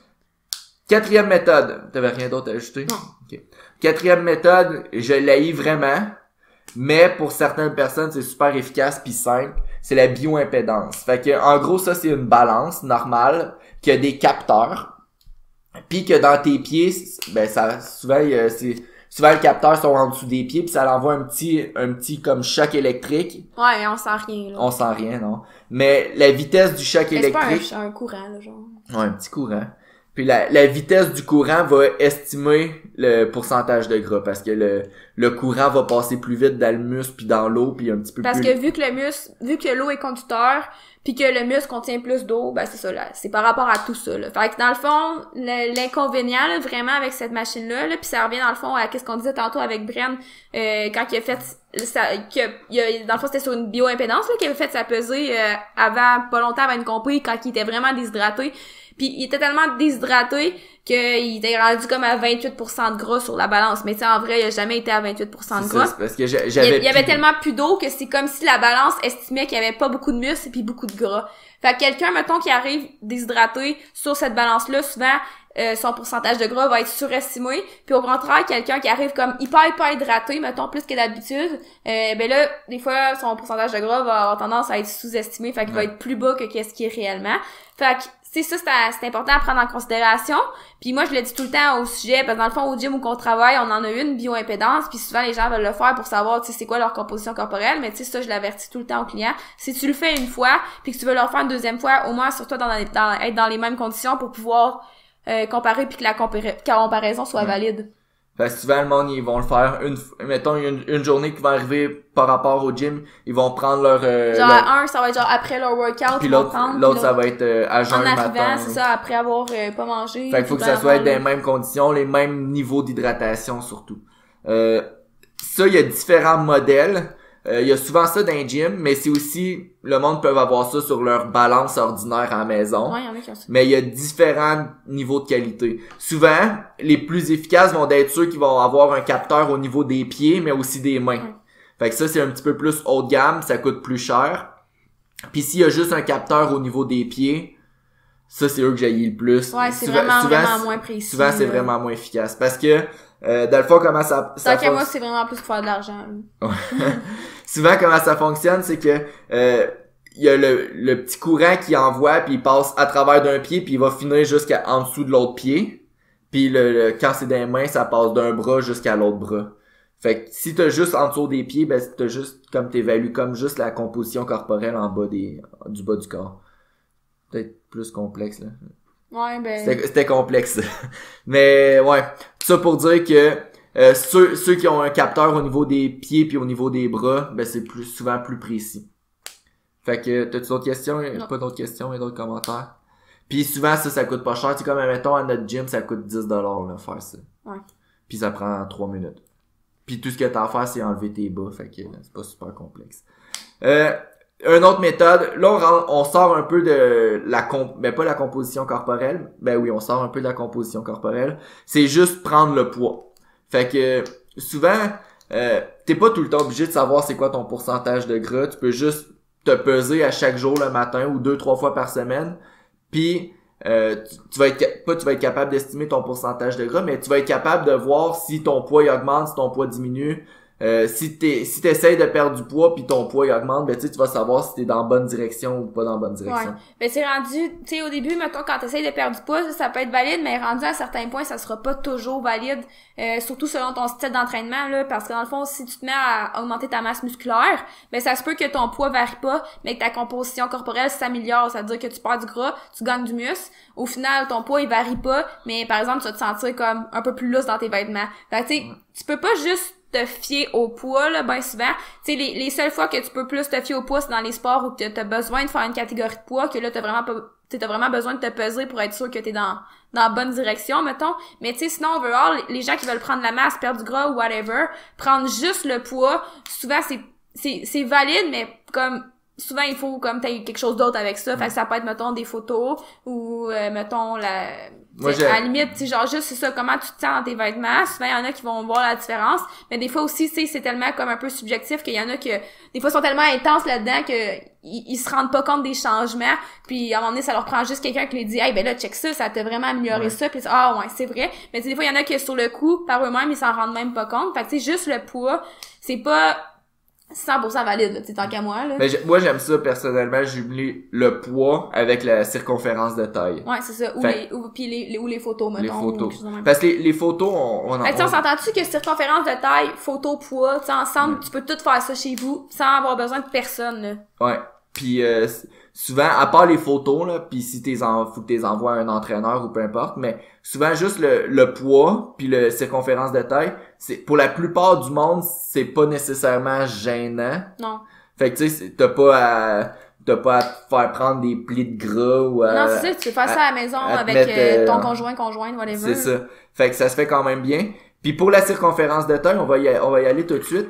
A: Quatrième méthode. T'avais rien d'autre à ajouter?
B: Non.
A: Okay. Quatrième méthode, je l'haïs vraiment, mais pour certaines personnes, c'est super efficace puis simple. C'est la bioimpédance. Fait que, en gros, ça, c'est une balance normale qui a des capteurs. Puis que dans tes pieds, ça, souvent, souvent, les capteurs sont en dessous des pieds, puis ça l'envoie un petit comme choc électrique.
B: Ouais, mais on sent rien, là.
A: On sent rien, non. Mais la vitesse du choc électrique...
B: C'est pas un courant, là, genre.
A: Ouais, un petit courant. Puis la vitesse du courant va estimer le pourcentage de gras, parce que le courant va passer plus vite dans le muscle puis dans l'eau, puis un petit peu
B: parce plus... Parce que vu que l'eau est conducteur, puis que le muscle contient plus d'eau, c'est ça, là. C'est par rapport à tout ça, là. Fait que dans le fond, l'inconvénient, là, vraiment, avec cette machine-là, puis ça revient dans le fond à ce qu'on disait tantôt avec Bren, quand il a fait ça, dans le fond, c'était sur une bioimpédance, là, qu'il avait fait sa pesée, pas longtemps avant une compé, quand il était vraiment déshydraté. Puis il était tellement déshydraté qu'il était rendu comme à 28% de gras sur la balance. Mais tu sais, en vrai, il a jamais été à 28% de gras.
A: C'est parce que il
B: y avait tellement plus d'eau que c'est comme si la balance estimait qu'il y avait pas beaucoup de muscles et puis beaucoup de gras. Fait que quelqu'un, mettons, qui arrive déshydraté sur cette balance-là, souvent, son pourcentage de gras va être surestimé. Puis au contraire, quelqu'un qui arrive comme hyper hydraté, mettons, plus que d'habitude, là, des fois, son pourcentage de gras va avoir tendance à être sous-estimé. Fait qu'il va être plus bas que qu'est-ce qui est réellement. Fait que c'est ça, c'est important à prendre en considération. Puis moi, je le dis tout le temps au sujet, parce que dans le fond, au gym où on travaille, on en a une bioimpédance, puis souvent, les gens veulent le faire pour savoir, tu sais, c'est quoi leur composition corporelle, mais tu sais, ça, je l'avertis tout le temps aux clients. Si tu le fais une fois, puis que tu veux le refaire une deuxième fois, au moins, surtout être dans les mêmes conditions pour pouvoir comparer, puis que la comparaison soit valide.
A: Parce que souvent, le monde, ils vont le faire mettons, une journée qui va arriver par rapport au gym, ils vont prendre leur...
B: ça va être genre après leur workout,
A: puis l'autre, ça va être à jeun
B: matin. En
A: matin.
B: arrivant, c'est ça, après avoir pas mangé.
A: Fait qu'il faut que ça soit dans les mêmes conditions, les mêmes niveaux d'hydratation surtout. Ça, il y a différents modèles. Il y a souvent ça dans les gyms, mais c'est aussi, le monde peut avoir ça sur leur balance ordinaire à la maison.
B: Ouais, il y en a qui ont ça.
A: Mais il y a différents niveaux de qualité. Souvent, les plus efficaces vont être ceux qui vont avoir un capteur au niveau des pieds, mais aussi des mains. Ouais. Fait que ça, c'est un petit peu plus haut de gamme, ça coûte plus cher. Puis s'il y a juste un capteur au niveau des pieds, ça, c'est eux que j'haïs le plus.
B: Ouais, c'est vraiment moins précis.
A: Souvent, c'est vraiment moins efficace. Parce que, Dans le fond, comment ça
B: Tant qu'à moi, c'est vraiment plus pour faire de l'argent.
A: Souvent, comment ça fonctionne, c'est que il y a le petit courant qui envoie, puis il passe à travers d'un pied, puis il va finir jusqu'en dessous de l'autre pied. Puis quand c'est des mains, ça passe d'un bras jusqu'à l'autre bras. Fait que si t'as juste en dessous des pieds, ben t'as juste comme t'évalues comme juste la composition corporelle en bas du bas du corps. Peut-être plus complexe là.
B: Ouais, ben.
A: C'était complexe. Mais ouais, ça pour dire que ceux qui ont un capteur au niveau des pieds puis au niveau des bras, ben c'est souvent plus précis. Fait que t'as-tu d'autres questions?
B: Non.
A: Pas d'autres questions, mais d'autres commentaires. Puis souvent ça coûte pas cher. Tu sais, comme mettons à notre gym, ça coûte 10$ là, faire ça.
B: Ouais.
A: Puis ça prend 3 minutes. Puis tout ce que t'as à faire, c'est enlever tes bas. Fait que c'est pas super complexe. Une autre méthode, là on sort un peu de pas la composition corporelle. Ben oui, on sort un peu de la composition corporelle. C'est juste prendre le poids. Fait que souvent, t'es pas tout le temps obligé de savoir c'est quoi ton pourcentage de gras. Tu peux juste te peser à chaque jour le matin ou 2-3 fois par semaine. Puis tu vas être capable d'estimer ton pourcentage de gras, mais tu vas être capable de voir si ton poids il augmente, si ton poids diminue. Si t'essayes de perdre du poids puis ton poids il augmente, ben tu vas savoir si t'es dans la bonne direction ou pas dans la bonne direction.
B: Ouais. Ben c'est rendu, tu sais, au début, mettons, quand t'essayes de perdre du poids, ça peut être valide, mais rendu à un certain point, ça sera pas toujours valide, surtout selon ton style d'entraînement, là, parce que dans le fond, si tu te mets à augmenter ta masse musculaire, ben ça se peut que ton poids varie pas, mais que ta composition corporelle s'améliore, ça veut dire que tu perds du gras, tu gagnes du muscle. Au final, ton poids, il varie pas, mais par exemple, tu vas te sentir comme un peu plus lousse dans tes vêtements. Fait que tu sais, tu peux pas juste te fier au poids, là, ben souvent. Tu sais, les seules fois que tu peux plus te fier au poids, c'est dans les sports où t'as besoin de faire une catégorie de poids, que là, t'as vraiment besoin de te peser pour être sûr que t'es dans la bonne direction, mettons. Mais tu sais, sinon, overall, les gens qui veulent prendre la masse, perdre du gras ou whatever, prendre juste le poids, souvent, c'est valide, mais comme, souvent, il faut comme t'aies quelque chose d'autre avec ça. Fait que ça peut être, mettons, des photos ou, mettons, à la limite, tu sais, genre juste, c'est ça, comment tu te sens dans tes vêtements. Souvent, il y en a qui vont voir la différence. Mais des fois aussi, tu sais, c'est tellement comme un peu subjectif qu'il y en a que, des fois, sont tellement intenses là-dedans que ils se rendent pas compte des changements. Puis, à un moment donné, ça leur prend juste quelqu'un qui les dit, hey, ben là, check ça t'a vraiment amélioré ça. Puis, ah, ouais, c'est vrai. Mais tu sais, des fois, il y en a qui, sur le coup, par eux-mêmes, ils s'en rendent même pas compte. Fait que, tu sais, juste le poids, c'est pas 100% valide, là, tu sais, tant qu'à moi, là.
A: Mais moi, j'aime ça, personnellement, jumeler le poids avec la circonférence de taille.
B: Ouais, c'est ça. Ou les photos, mettons.
A: Les photos.
B: Ou
A: Parce que les photos, on
B: s'entend-tu que circonférence de taille, photo, poids, tu sais, ensemble, tu peux tout faire ça chez vous, sans avoir besoin de personne, là.
A: Ouais. Puis souvent, à part les photos, là, puis si faut que t'es envoies à un entraîneur ou peu importe, mais souvent juste le poids puis le circonférence de taille, c'est pour la plupart du monde, c'est pas nécessairement gênant.
B: Non.
A: Fait que tu sais, t'as pas à te faire prendre des plis de gras ou à...
B: Non, c'est ça, tu peux faire ça à la maison avec ton conjoint, whatever.
A: C'est ça. Fait que ça se fait quand même bien. Puis pour la circonférence de taille, on va y aller tout de suite.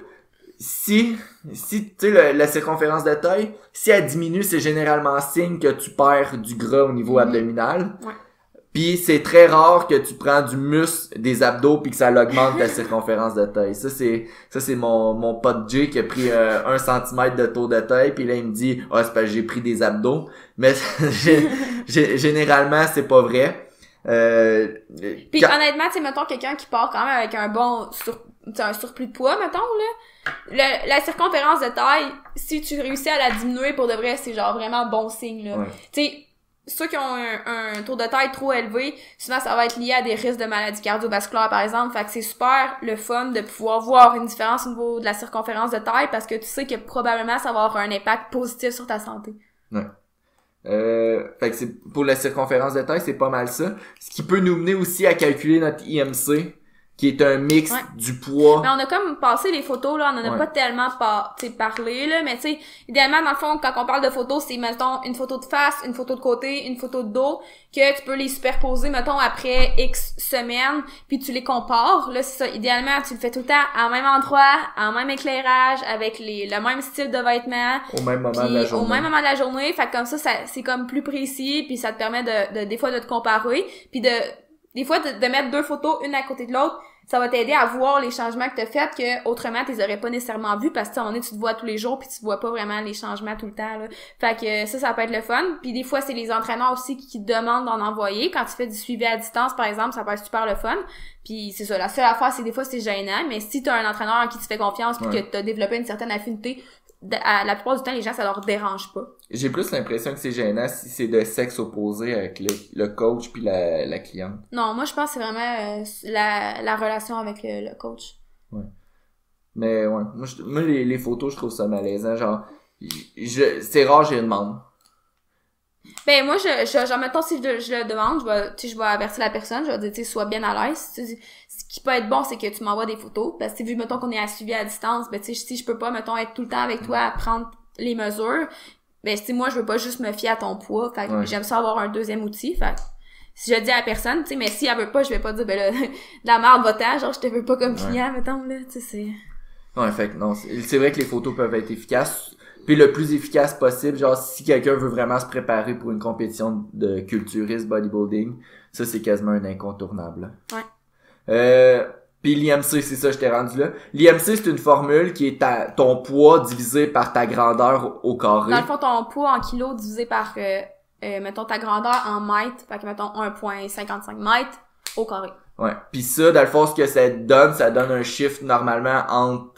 A: Si tu sais la circonférence de taille, si elle diminue, c'est généralement signe que tu perds du gras au niveau abdominal.
B: Ouais.
A: Puis c'est très rare que tu prends du muscle des abdos puis que ça l'augmente ta circonférence de taille. Ça c'est mon pote Jay qui a pris 1 cm de tour de taille puis là il me dit c'est parce que j'ai pris des abdos. Mais généralement c'est pas vrai.
B: Puis honnêtement, tu sais, mettons quelqu'un qui part quand même avec un bon un surplus de poids, mettons, là. La circonférence de taille, si tu réussis à la diminuer pour de vrai, c'est genre vraiment bon signe, là.
A: Ouais.
B: Tu sais, ceux qui ont un tour de taille trop élevé, souvent ça va être lié à des risques de maladies cardiovasculaires, par exemple. Fait que c'est super le fun de pouvoir voir une différence au niveau de la circonférence de taille parce que tu sais que probablement ça va avoir un impact positif sur ta santé.
A: Ouais. Fait que c'est pour la circonférence de taille, c'est pas mal ça. Ce qui peut nous mener aussi à calculer notre IMC, qui est un mix du poids.
B: Mais on a comme passé les photos, là, on en a pas tellement parlé, là, mais tu sais, idéalement, dans le fond, quand on parle de photos, c'est, mettons, une photo de face, une photo de côté, une photo de dos, que tu peux les superposer, mettons, après X semaines, puis tu les compares, là, c'est ça. Idéalement, tu le fais tout le temps en même endroit, en même éclairage, avec le même style de vêtements.
A: Au même moment de la journée.
B: Au même moment de la journée, fait que comme ça, c'est comme plus précis, puis ça te permet des fois de te comparer, puis des fois de mettre 2 photos une à côté de l'autre, ça va t'aider à voir les changements que t'as fait que autrement tu les aurais pas nécessairement vus parce que à un moment donné, tu te vois tous les jours puis tu vois pas vraiment les changements tout le temps là. Fait que ça peut être le fun. Puis des fois c'est les entraîneurs aussi qui te demandent d'en envoyer quand tu fais du suivi à distance par exemple, ça peut être super le fun. Puis c'est ça, la seule affaire c'est des fois c'est gênant, mais si t'as un entraîneur en qui tu fais confiance puis que t'as développé une certaine affinité, la plupart du temps les gens ça leur dérange pas.
A: J'ai plus l'impression que c'est gênant si c'est de sexe opposé avec le coach puis la cliente.
B: Non, moi je pense que c'est vraiment la relation avec le coach.
A: Ouais. Mais ouais, moi les photos, je trouve ça malaisant. Genre, c'est rare, j'ai une demande.
B: Ben moi, mettons, si je le demande, je vais avertir la personne, je vais dire, tu sais, sois bien à l'aise. Ce qui peut être bon, c'est que tu m'envoies des photos. Parce que vu, mettons, qu'on est à suivi à distance, ben tu sais, si je peux pas, mettons, être tout le temps avec toi à prendre les mesures, ben tu sais, moi, je veux pas juste me fier à ton poids. Fait que j'aime ça avoir un deuxième outil. Fait que si je dis à la personne, tu sais, mais si elle veut pas, je vais pas dire, ben là, de la merde, va-t'en, genre, je te veux pas comme client, mettons, là, tu sais, c'est...
A: Ouais, fait que non, c'est vrai que les photos peuvent être efficaces. Puis le plus efficace possible, genre si quelqu'un veut vraiment se préparer pour une compétition de culturiste bodybuilding, ça c'est quasiment un incontournable.
B: Ouais.
A: Puis l'IMC, c'est ça, je t'ai rendu là. L'IMC, c'est une formule qui est ton poids divisé par ta grandeur au carré.
B: Dans le fond, ton poids en kilos divisé par, mettons, ta grandeur en mètres, fait que mettons 1,55 mètres au carré.
A: Ouais. Puis ça, dans le fond, ce que ça donne un chiffre normalement entre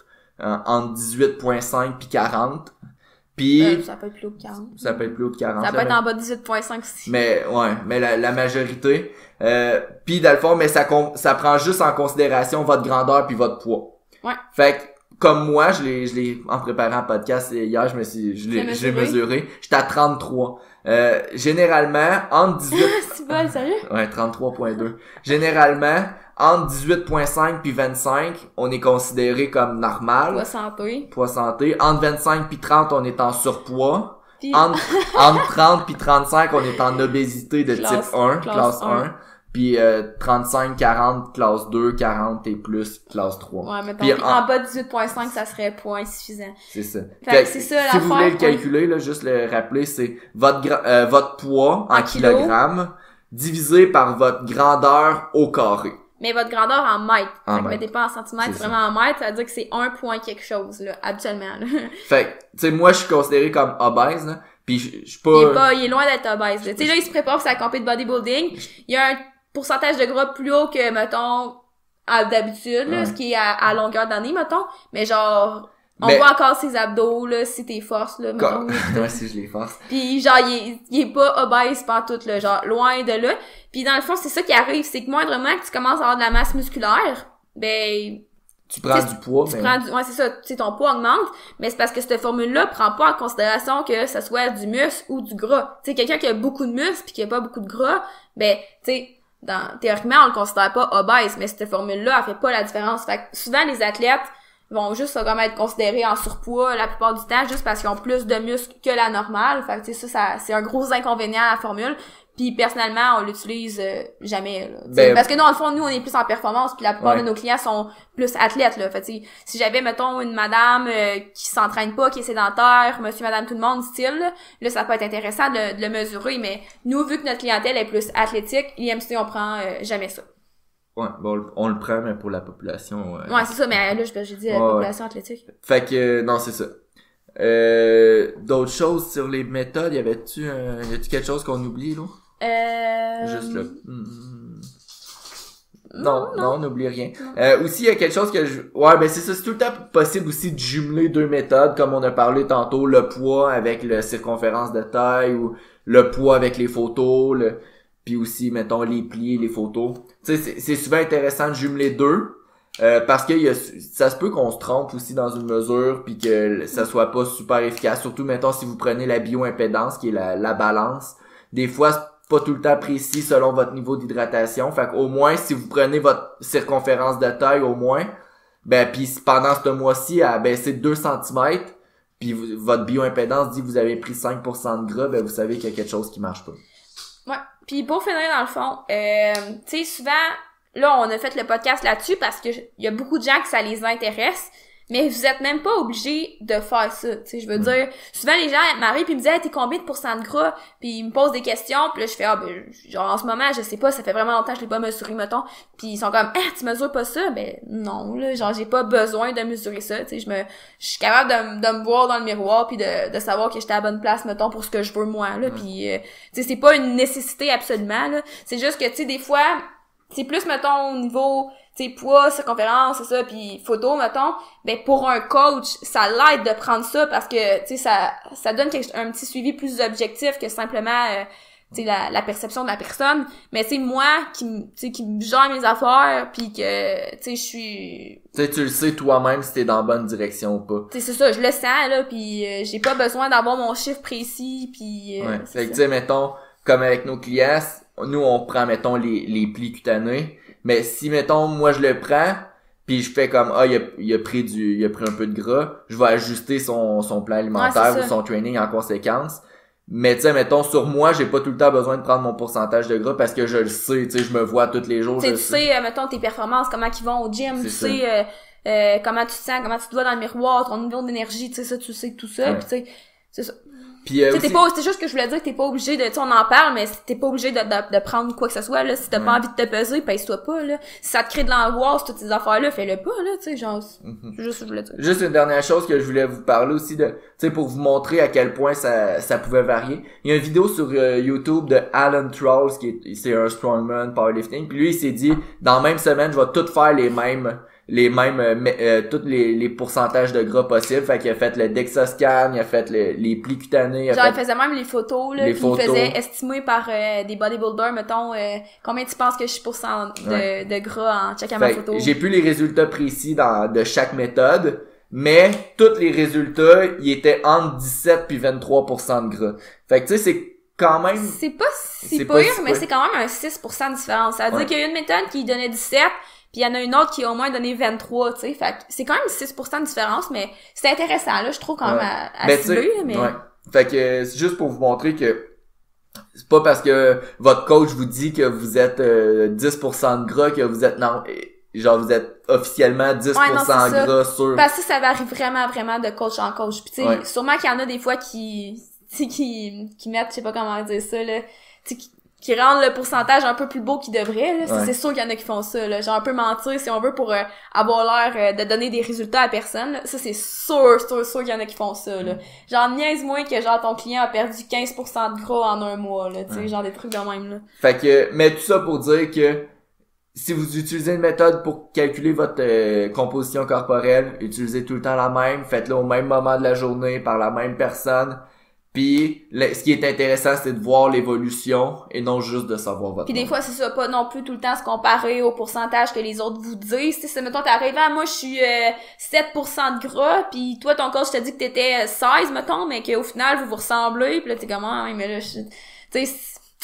A: 18,5 puis 40. Puis
B: ça peut être plus haut de 40.
A: Ça peut être plus haut de 40.
B: Ça peut être en bas de 18.5 aussi.
A: Mais la majorité. Puis dans le fond, mais ça prend juste en considération votre grandeur puis votre poids.
B: Ouais.
A: Fait que comme moi, je l'ai en préparant un podcast hier, je l'ai mesuré. J'étais à 33. Généralement entre 18
B: C'est bon, sérieux?
A: Ouais, 33.2. Généralement entre 18.5 puis 25, on est considéré comme normal. Poids santé. Entre 25 puis 30, on est en surpoids. Puis... Entre 30 puis 35, on est en obésité de type 1, classe 1. Puis 35-40, classe 2, 40 et plus, classe 3.
B: Ouais, mettons, puis en bas de 18.5, ça serait pas insuffisant.
A: C'est ça.
B: Fait que c'est ça
A: si vous voulez le calculer, là, juste le rappeler, c'est votre poids en kilogrammes divisé par votre grandeur au carré.
B: Mais votre grandeur en mètres. Fait que mettez pas en centimètres, c'est vraiment en mètres, ça veut dire que c'est 1 point quelque chose, là, habituellement, là.
A: Fait que, tu sais, moi, je suis considéré comme obèse, là, pis je suis pas...
B: Il est loin d'être obèse, là. Tu sais, là, il se prépare pour sa compétition de bodybuilding. Il y a un pourcentage de gras plus haut que, mettons, d'habitude, là, ce qui est à longueur d'année, mettons. Mais genre... On voit encore ses abdos, là, si t'es force, là, mettons.
A: Ouais, si je les force.
B: Pis genre, il est pas obèse pantoute, là, genre, loin de là. Pis dans le fond, c'est ça qui arrive, c'est que moindrement que tu commences à avoir de la masse musculaire, ben...
A: Tu prends du poids,
B: ouais, c'est ça, tu sais, ton poids augmente, mais c'est parce que cette formule-là prend pas en considération que ça soit du muscle ou du gras. Tu sais, quelqu'un qui a beaucoup de muscle pis qui a pas beaucoup de gras, ben, tu sais, théoriquement, on le considère pas obèse, mais cette formule-là, elle fait pas la différence. Fait que souvent, les athlètes vont juste comme être considérés en surpoids la plupart du temps juste parce qu'ils ont plus de muscles que la normale. Fait que tu sais ça c'est un gros inconvénient à la formule. Puis personnellement, on l'utilise jamais là. Parce que nous, en le fond, nous on est plus en performance, puis la plupart de nos clients sont plus athlètes là. Fait que si j'avais mettons une madame qui s'entraîne pas, qui est sédentaire, monsieur madame tout le monde style là, ça peut être intéressant de le mesurer, mais nous vu que notre clientèle est plus athlétique, l'IMC on prend jamais ça.
A: Ouais, bon, on le prend, mais pour la population...
B: Ouais, c'est ça, mais là, j'ai dit la population athlétique.
A: Fait que, non, c'est ça. D'autres choses sur les méthodes, y a-tu quelque chose qu'on oublie, là? Juste là. Non, on n'oublie rien. Aussi, il y a quelque chose que ouais, ben c'est ça, c'est tout le temps possible aussi de jumeler deux méthodes, comme on a parlé tantôt, le poids avec la circonférence de taille, ou le poids avec les photos, puis aussi, mettons, les plis, les photos. Tu sais, c'est souvent intéressant de jumeler deux, parce que ça se peut qu'on se trompe aussi dans une mesure, puis que ça soit pas super efficace. Surtout, mettons, si vous prenez la bioimpédance, qui est la balance. Des fois, c'est pas tout le temps précis selon votre niveau d'hydratation. Fait qu'au moins, si vous prenez votre circonférence de taille, au moins, ben, puis pendant ce mois-ci, elle a baissé de 2 cm, puis votre bioimpédance dit que vous avez pris 5% de gras, ben, vous savez qu'il y a quelque chose qui marche pas.
B: Ouais. Puis pour finir dans le fond, tu sais souvent là on a fait le podcast là-dessus parce que il y a beaucoup de gens que ça les intéresse, Mais vous êtes même pas obligé de faire ça, tu sais, je veux dire, souvent les gens m'arrivent pis me disent hey, t'es combien de pourcents de gras? Puis ils me posent des questions, puis là je fais genre en ce moment, je sais pas, ça fait vraiment longtemps que je l'ai pas mesuré, mettons, puis ils sont comme tu mesures pas ça? Ben non, là, genre j'ai pas besoin de mesurer ça, tu sais, je suis capable de me voir dans le miroir puis de savoir que j'étais à la bonne place, mettons, pour ce que je veux moi, là, puis tu sais, c'est pas une nécessité absolument, là, c'est juste que, tu sais, des fois, c'est plus, mettons, au niveau, tu sais, poids, circonférence, c'est ça, puis photo, mettons, ben pour un coach, ça l'aide de prendre ça parce que, tu sais, ça donne un petit suivi plus objectif que simplement, tu sais, la perception de la personne. Mais tu sais, moi, qui me gère mes affaires, puis que, tu sais, je suis...
A: Tu sais, tu le sais toi-même si t'es dans la bonne direction ou pas.
B: Tu sais, c'est ça, je le sens, là, puis j'ai pas besoin d'avoir mon chiffre précis, puis...
A: ouais, fait que tu sais, mettons, comme avec nos clients, nous, on prend, mettons, les plis cutanés. Mais si, mettons, moi, je le prends, puis je fais comme, il a pris un peu de gras, je vais ajuster son plan alimentaire ou son training en conséquence. Mais tu sais, mettons, sur moi, j'ai pas tout le temps besoin de prendre mon pourcentage de gras parce que je le sais, tu sais, je me vois tous les jours.
B: Tu sais, mettons, tes performances, comment ils vont au gym, tu sais, comment tu te sens, comment tu te vois dans le miroir, ton niveau d'énergie, tu sais, ça, tu sais tout ça, puis tu sais, c'est ça.
A: Puis
B: c'est juste que je voulais dire que t'es pas obligé de, tu sais, on en parle, mais t'es pas obligé de prendre quoi que ce soit, là. Si t'as pas envie de te peser, pèse-toi pas, là. Si ça te crée de l'angoisse, toutes ces affaires-là, fais-le pas, là, tu sais, genre. C'est juste ce que je voulais dire.
A: Juste une dernière chose que je voulais vous parler aussi de, tu sais, pour vous montrer à quel point ça pouvait varier. Il y a une vidéo sur YouTube de Alan Trolls, c'est un strongman powerlifting, puis lui, il s'est dit, dans la même semaine, je vais tout faire les mêmes tous les pourcentages de gras possibles. Fait qu'il a fait le DEXA scan, il a fait les plis cutanés.
B: Il faisait même les photos, là, puis il faisait estimer par des bodybuilders, mettons, combien tu penses que je suis de gras en checkant ma photo.
A: J'ai plus les résultats précis de chaque méthode, mais tous les résultats, ils étaient entre 17 puis 23% de gras. Fait que tu sais, c'est quand même...
B: C'est pas si pire, mais c'est quand même un 6% de différence. Ça veut dire qu'il y a une méthode qui donnait 17, puis il y en a une autre qui a au moins donné 23, tu sais. Fait que c'est quand même 6% de différence, mais c'est intéressant, là, je trouve, quand même, à cibler, mais... Ouais.
A: Fait que c'est juste pour vous montrer que c'est pas parce que votre coach vous dit que vous êtes 10% de gras que vous êtes... Non, genre vous êtes officiellement 10% gras sur...
B: Parce que ça varie vraiment, vraiment de coach en coach. Puis tu sais, sûrement qu'il y en a des fois qui mettent, je sais pas comment dire ça, là, qui rendent le pourcentage un peu plus beau qu'il devrait, là. C'est sûr qu'il y en a qui font ça, là. Genre un peu mentir, si on veut, pour avoir l'air de donner des résultats à personne, là. Ça, c'est sûr qu'il y en a qui font ça, là. Genre, niaise-moi que, genre, ton client a perdu 15% de gras en un mois, là. Tu sais, genre des trucs de même, là.
A: Fait que, mais tout ça pour dire que si vous utilisez une méthode pour calculer votre composition corporelle, utilisez tout le temps la même, faites-le au même moment de la journée par la même personne. Puis ce qui est intéressant, c'est de voir l'évolution et non juste de savoir votre
B: Puis des fois, c'est ça, pas non plus tout le temps se comparer au pourcentage que les autres vous disent. Si mettons, t'arrives à moi, je suis 7% de gras, puis toi, ton coach t'a dit que t'étais 16, mettons, mais qu'au final, vous ressemblez, puis là, t'es comment, ah, mais là, tu sais,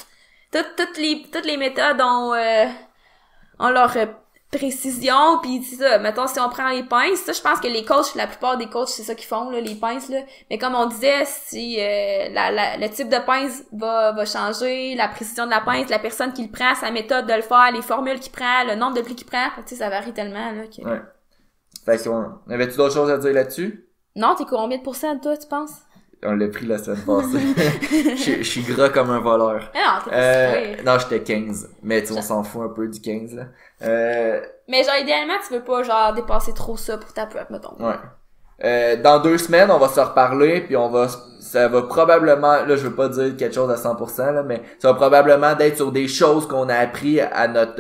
B: toutes les méthodes ont leur précision, puis c'est ça, mettons, si on prend les pinces, ça, je pense que les coachs, la plupart des coachs, c'est ça qu'ils font, là, les pinces, là. Mais comme on disait, si le type de pince va changer, la précision de la pince, la personne qui le prend, sa méthode de le faire, les formules qu'il prend, le nombre de plis qu'il prend, tu sais, ça varie tellement, là, que...
A: Ouais. Fait qu'on... Avais-tu d'autres choses à dire là-dessus?
B: Non, t'es combien de pourcents, toi, tu penses?
A: On l'a pris la semaine passée. Je suis gras comme un voleur.
B: Non, t'es
A: non, j'étais 15. Mais tu on s'en fout un peu du 15, là.
B: Mais genre, idéalement, tu veux pas, genre, dépasser trop ça pour ta prep, mettons.
A: Ouais. Dans 2 semaines, on va se reparler, puis ça va probablement, là, je veux pas dire quelque chose à 100%, là, mais ça va probablement d'être sur des choses qu'on a appris à notre,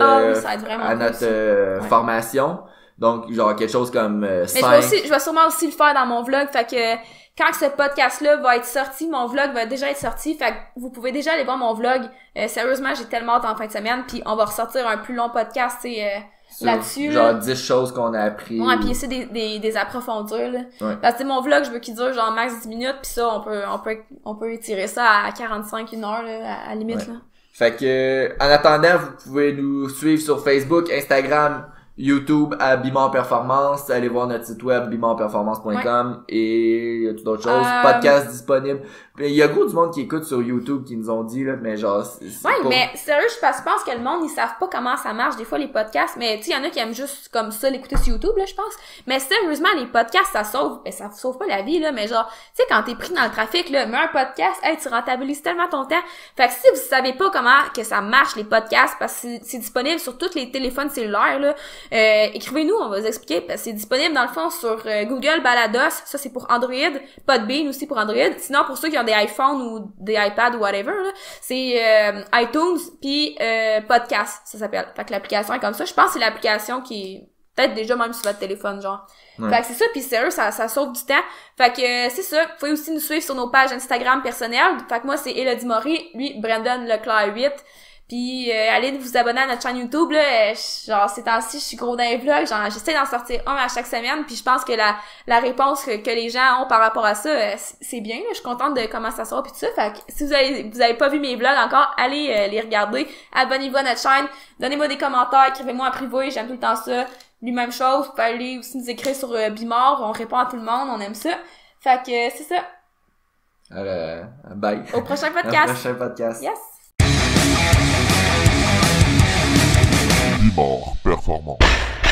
A: formation. Donc, genre, quelque chose comme, 5.
B: Mais je vais sûrement aussi le faire dans mon vlog, fait que, quand ce podcast-là va être sorti, mon vlog va déjà être sorti, fait que vous pouvez déjà aller voir mon vlog. Sérieusement, j'ai tellement hâte en fin de semaine, puis on va ressortir un plus long podcast, tu sais, là-dessus.
A: Genre 10 choses qu'on a appris.
B: Ouais, puis essayer des approfondir, là. Ouais. Parce que mon vlog, je veux qu'il dure genre max 10 minutes, puis ça, on peut étirer ça à 45, 1 heure, là, à la limite, là.
A: Fait que, en attendant, vous pouvez nous suivre sur Facebook, Instagram, YouTube à Bimor Performance, allez voir notre site web bimorperformance.com et y a tout d'autres choses, podcast disponible. Il y a gros du monde qui écoute sur YouTube qui nous ont dit là, mais genre c'est
B: ouais, mais sérieux, je pense que le monde ils savent pas comment ça marche des fois les podcasts, mais tu sais, il y en a qui aiment juste comme ça l'écouter sur YouTube là, je pense. Mais sérieusement, les podcasts ça sauve pas la vie là, mais genre tu sais quand t'es pris dans le trafic là, mets un podcast, hey, tu rentabilises tellement ton temps. Fait que si vous savez pas comment que ça marche les podcasts parce que c'est disponible sur tous les téléphones cellulaires là, écrivez-nous, on va vous expliquer parce que c'est disponible dans le fond sur Google Balados, ça c'est pour Android, Podbean aussi pour Android. Sinon pour ceux qui ont des iPhones ou des iPads ou whatever là, c'est iTunes puis Podcast, ça s'appelle. Fait que l'application est comme ça. Je pense que c'est l'application qui est peut-être déjà même sur votre téléphone genre. Ouais. Fait que c'est ça, puis sérieux, ça sauve du temps. Fait que c'est ça. Vous pouvez aussi nous suivre sur nos pages Instagram personnelles. Fait que moi c'est Elodie Maury, lui Brandon Leclerc 8. Puis allez vous abonner à notre chaîne YouTube là, genre ces temps-ci je suis gros dans les vlogs, genre j'essaie d'en sortir un à chaque semaine, puis je pense que la réponse que les gens ont par rapport à ça c'est bien là. Je suis contente de comment ça sort puis tout ça. Fait que si vous avez pas vu mes vlogs encore, allez les regarder, abonnez-vous à notre chaîne, donnez-moi des commentaires, écrivez-moi en privé, j'aime tout le temps ça. Lui même chose, vous pouvez aller aussi nous écrire sur Bimor, on répond à tout le monde, on aime ça. Fait que c'est ça.
A: Bye.
B: Au prochain podcast.
A: Au prochain podcast.
B: Yes.
C: Bimor Performance.